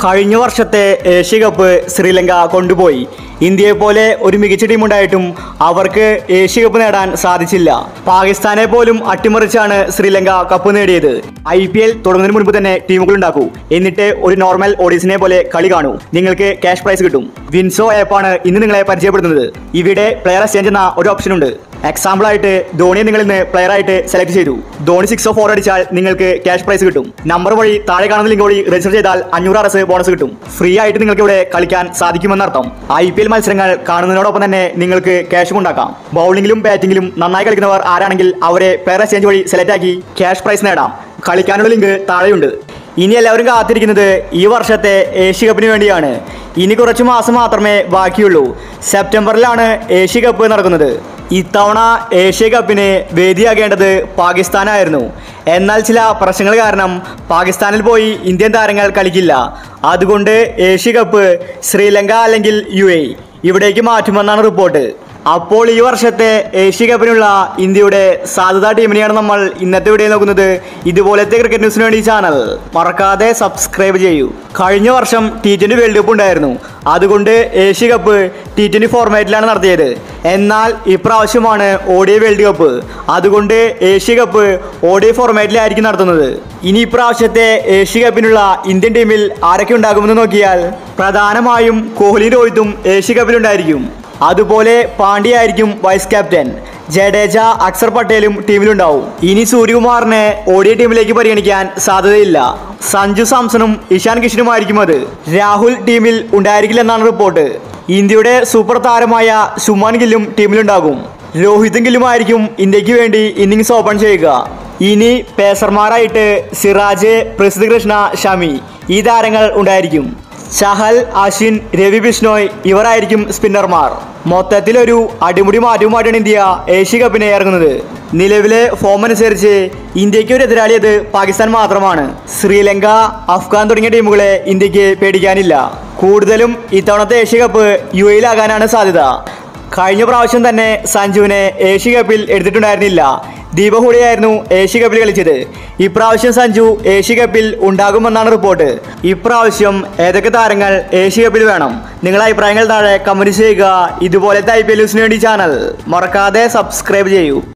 കഴിഞ്ഞ വർഷത്തെ Asia cup Sri Lanka കൊണ്ടുപോയി. ഇന്ത്യയെ പോലെ ഒരു മികച്ച ടീമുണ്ടായിട്ടും അവർക്ക് ഏഷ്യ കപ്പ് നേടാൻ സാധിച്ചില്ല. പാകിസ്ഥാനെ പോലും അട്ടിമറിച്ചാണ് ശ്രീലങ്ക കപ്പ് നേടിയത്. IPL തുടങ്ങുന്നതിന് മുൻപ് തന്നെ ടീമുകൾ ഉണ്ടാക്കൂ, എന്നിട്ട് ഒരു നോർമൽ ഓഡീസിനെ പോലെ കളി കാണൂ. നിങ്ങൾക്ക് ക്യാഷ് പ്രൈസ് കിട്ടും. വിൻസോ ആപ്പാണ് ഇന്ന് നിങ്ങളെ പരിചയപ്പെടുത്തുന്നത്. ഇവിടെ പ്ലെയർ എക്സ്ചേഞ്ച് എന്ന ഒരു ഓപ്ഷൻ ഉണ്ട്. എക്സാമ്പിൾ ആയിട്ട് ധോണിയെ നിങ്ങൾ ഇന്ന് പ്ലെയർ ആയിട്ട് സെലക്ട് ചെയ്തു. ധോണി 6 or 4 അടിച്ചാൽ നിങ്ങൾക്ക് ക്യാഷ് പ്രൈസ് കിട്ടും. നമ്പർ വഴി താഴെ കാണുന്ന ലിങ്ക് വഴി രജിസ്റ്റർ ചെയ്താൽ 500 RS ബോണസ് കിട്ടും. ഫ്രീ ആയിട്ട് നിങ്ങൾക്ക് ഇവിടെ കളിക്കാൻ സാധിക്കുമെന്നർത്ഥം. IPL മത്സരങ്ങൾ കാണുന്നതിനോടൊപ്പം തന്നെ നിങ്ങൾക്ക് ക്യാഷും ഉണ്ടാക്കാം. ബൗളിംഗിലും ബാറ്റിംഗിലും നന്നായി കളിക്കുന്നവർ ആരാണെങ്കിൽ അവരെ പ്ലെയർ എക്സ്ചേഞ്ച് വഴി സെലക്ട് ആക്കി ക്യാഷ് പ്രൈസ് നേടാം. കളിക്കാനുള്ള ലിങ്ക് താഴെയുണ്ട്. ഇനി എല്ലാവരും കാത്തിരിക്കുന്നത് ഈ വർഷത്തെ ഏഷ്യ കപ്പിന് വേണ്ടിയാണ്. ഇനി കുറച്ച് മാസം മാത്രമേ ബാക്കിയുള്ളൂ. സെപ്റ്റംബറിലാണ് ഏഷ്യ കപ്പ് നടക്കുന്നത്. ഇത്തവണ ഏഷ്യ കപ്പിന് വേദിയാകേണ്ടത് പാകിസ്ഥാനായിരുന്നു. എന്നാൽ ചില പ്രശ്നങ്ങൾ കാരണം പാകിസ്ഥാനിൽ പോയി ഇന്ത്യൻ താരങ്ങൾ കളിക്കില്ല. അതുകൊണ്ട് ഏഷ്യ കപ്പ് ശ്രീലങ്ക അല്ലെങ്കിൽ UAE ഇവിടേക്ക് മാറ്റുമെന്നാണ് റിപ്പോർട്ട്. അപ്പോൾ ഈ വർഷത്തെ ഏഷ്യ കപ്പിനുള്ള ഇന്ത്യയുടെ സാധ്യതാ ടീമിനെയാണ് നമ്മൾ ഇന്നത്തെ വീഡിയോ നോക്കുന്നത്. ഇതുപോലത്തെ ക്രിക്കറ്റ് ന്യൂസിന് വേണ്ടി ചാനൽ മറക്കാതെ സബ്സ്ക്രൈബ് ചെയ്യൂ. കഴിഞ്ഞ വർഷം T20 വേൾഡ് കപ്പ് ഉണ്ടായിരുന്നു. അതുകൊണ്ട് ഏഷ്യ കപ്പ് T20 ഫോർമാറ്റിലാണ് നടത്തിയത്. എന്നാൽ ഇപ്രാവശ്യമാണ് ODI വേൾഡ് കപ്പ്. അതുകൊണ്ട് ഏഷ്യ കപ്പ് ODI ഫോർമാറ്റിലായിരിക്കും നടത്തുന്നത്. ഇനി ഇപ്രാവശ്യത്തെ ഏഷ്യ കപ്പിനുള്ള ഇന്ത്യൻ ടീമിൽ ആരൊക്കെ ഉണ്ടാകുമെന്ന് നോക്കിയാൽ പ്രധാനമായും കോഹ്ലി, രോഹിത്തും ഏഷ്യ കപ്പിലുണ്ടായിരിക്കും. അതുപോലെ പാണ്ഡ്യ ആയിരിക്കും വൈസ് ക്യാപ്റ്റൻ. ജഡേജ, അക്സർ പട്ടേലും ടീമിലുണ്ടാവും. ഇനി സൂര്യകുമാറിനെ ODI ടീമിലേക്ക് പരിഗണിക്കാൻ സാധ്യതയില്ല. സഞ്ജു സാംസണും ഇഷാൻ കിഷനുമായിരിക്കും അത്. രാഹുൽ ടീമിൽ ഉണ്ടായിരിക്കില്ലെന്നാണ് റിപ്പോർട്ട്. ഇന്ത്യയുടെ സൂപ്പർ താരമായ ശുഭ്മാൻ ഗില്ലും ടീമിലുണ്ടാകും. രോഹിതും ഗില്ലുമായിരിക്കും ഇന്ത്യക്ക് വേണ്ടി ഇന്നിംഗ്സ് ഓപ്പൺ ചെയ്യുക. ഇനി പേസർമാരായിട്ട് സിറാജ്, പ്രസിദ്ധ് കൃഷ്ണ, ഷമി ഈ താരങ്ങൾ ഉണ്ടായിരിക്കും. ചഹൽ, അശ്വിൻ, രവി ബിഷ്ണോയ് ഇവരായിരിക്കും സ്പിന്നർമാർ. മൊത്തത്തിലൊരു അടിമുടി മാറ്റവുമായിട്ടാണ് ഇന്ത്യ ഏഷ്യ കപ്പിനെ ഇറങ്ങുന്നത്. നിലവിലെ ഫോം അനുസരിച്ച് ഇന്ത്യക്ക് ഒരു എതിരാളിയത് പാകിസ്ഥാൻ മാത്രമാണ്. ശ്രീലങ്ക, അഫ്ഗാൻ തുടങ്ങിയ ടീമുകളെ ഇന്ത്യക്ക് പേടിക്കാനില്ല. കൂടുതലും ഇത്തവണത്തെ ഏഷ്യ കപ്പ് UAEയിലാകാനാണ് സാധ്യത. കഴിഞ്ഞ പ്രാവശ്യം തന്നെ സഞ്ജുവിനെ ഏഷ്യ കപ്പിൽ എടുത്തിട്ടുണ്ടായിരുന്നില്ല. ദീപഹുളിയായിരുന്നു ഏഷ്യ കപ്പിൽ കളിച്ചത്. ഇപ്രാവശ്യം സഞ്ജു ഏഷ്യ കപ്പിൽ ഉണ്ടാകുമെന്നാണ് റിപ്പോർട്ട്. ഇപ്രാവശ്യം ഏതൊക്കെ താരങ്ങൾ ഏഷ്യ കപ്പിൽ വേണം? നിങ്ങളുടെ അഭിപ്രായങ്ങൾ താഴെ കമന്റ് ചെയ്യുക. ഇതുപോലത്തെ IPL ന്യൂസിന് വേണ്ടി ചാനൽ മറക്കാതെ സബ്സ്ക്രൈബ് ചെയ്യൂ.